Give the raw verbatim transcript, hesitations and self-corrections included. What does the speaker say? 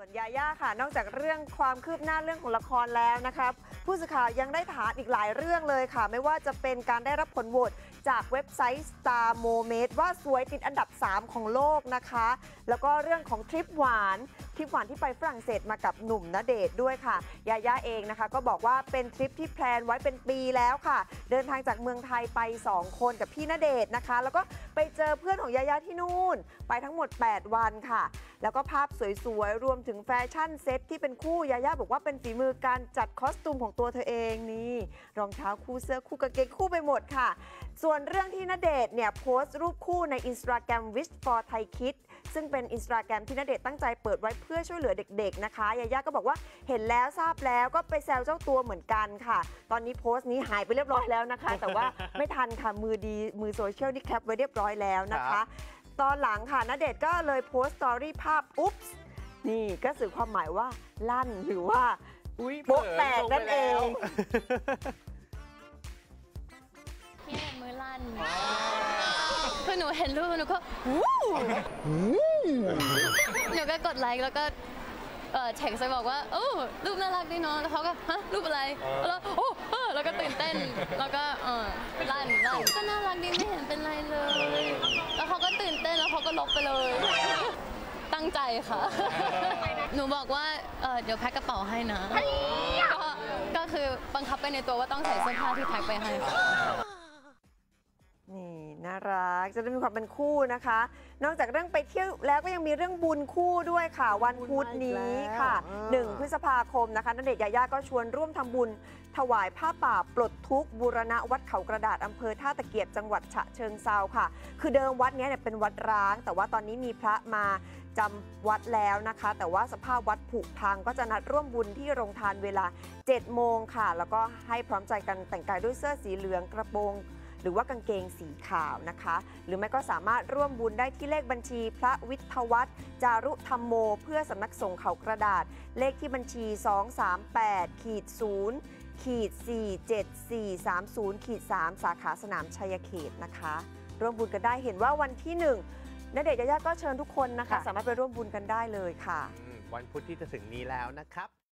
วนยาย่าค่ะนอกจากเรื่องความคืบหน้าเรื่องของละครแล้วนะครับผู้สื่อข่าวยังได้ถามอีกหลายเรื่องเลยค่ะไม่ว่าจะเป็นการได้รับผลโหวตจากเว็บไซต์ Star Moment ว่าสวยติดอันดับสามของโลกนะคะแล้วก็เรื่องของทริปหวานทริปหวานที่ไปฝรั่งเศสมากับหนุ่มณเดชน์ด้วยค่ะยาย่าเองนะคะก็บอกว่าเป็นทริปที่แพลนไว้เป็นปีแล้วค่ะเดินทางจากเมืองไทยไปสองคนกับพี่ณเดชน์นะคะแล้วก็ไปเจอเพื่อนของยาย่าที่นู่นไปทั้งหมดแปดวันค่ะแล้วก็ภาพสวยๆรวมถึงแฟชั่นเซ็ตที่เป็นคู่ยาย่าบอกว่าเป็นฝีมือการจัดคอสตูมของตัวเธอเองนี่รองเท้าคู่เสื้อคู่กางเกงคู่ไปหมดค่ะส่วนเรื่องที่ณเดชน์เนี่ยโพสต์รูปคู่ใน Instagram Wish for Thai Kids ซึ่งเป็น Instagram ที่ณเดชน์ตั้งใจเปิดไว้เพื่อช่วยเหลือเด็กๆนะคะยาย่าก็บอกว่าเห็นแล้วทราบแล้วก็ไปแซวเจ้าตัวเหมือนกันค่ะตอนนี้โพสต์นี้หายไปเรียบร้อยแล้วนะคะแต่ว่าไม่ทันค่ะมือดีมือโซเชียลนี่แคปไว้เรียบร้อยแล้วนะคะตอนหลังค่ะณเดชน์ก็เลยโพสต์สตอรี่ภาพอุ๊บนี่ก็สื่อความหมายว่าลั่นหรือว่าโป๊ะแตกนั่นเองพี่มือลั่นคือหนูเห็นรูปหนูก็หนูก็กดไลค์แล้วก็แท็กไปบอกว่าโอ้รูปน่ารักดีเนาะแล้วเขาก็ฮะรูปอะไรแล้วโอ้แล้วก็ตื่นเต้นแล้วก็เออลั่นลั่นก็น่ารักดีไม่เห็นเป็นไรเลยแล้วเขาก็ตื่นเต้นแล้วเขาก็ลบไปเลยตั้งใจค่ะหนูบอกว่าเดี๋ยวแพ็คกระเป๋าให้นะก็ก็คือบังคับไปในตัวว่าต้องใส่เสื้อผ้าที่แพ็คไปให้นี่น่ารักจะได้มีความเป็นคู่นะคะนอกจากเรื่องไปเที่ยวแล้วก็ยังมีเรื่องบุญคู่ด้วยค่ะวันพุธนี้ค่ะหนึ่งพฤษภาคมนะคะณเดชน์ยาย่าก็ชวนร่วมทำบุญถวายผ้าป่าปลดทุกข์บูรณะวัดเขากระดาษอำเภอท่าตะเกียบจังหวัดฉะเชิงเทราค่ะคือเดิมวัดนี้เนี่ยเป็นวัดร้างแต่ว่าตอนนี้มีพระมาจำวัดแล้วนะคะแต่ว่าสภาพวัดผุพังก็จะนัดร่วมบุญที่โรงทานเวลาเจ็ดโมงค่ะแล้วก็ให้พร้อมใจกันแต่งกายด้วยเสื้อสีเหลืองกระโปรงหรือว่ากางเกงสีขาวนะคะหรือไม่ก็สามารถร่วมบุญได้ที่เลขบัญชีพระวิทยวัฒน์จารุธรรมโมเพื่อสำนักสงฆ์เขากระดาษเลขที่บัญชี สอง สาม แปด ศูนย์ สี่ เจ็ด สี่ สาม ศูนย์ สาม สาขาสนามชัยเขตนะคะร่วมบุญกันได้เห็นว่าวันที่หนึ่งณเดชน์ยาย่าก็เชิญทุกคนนะคะสามารถไปร่วมบุญกันได้เลยค่ะวันพุธที่จะถึงนี้แล้วนะครับ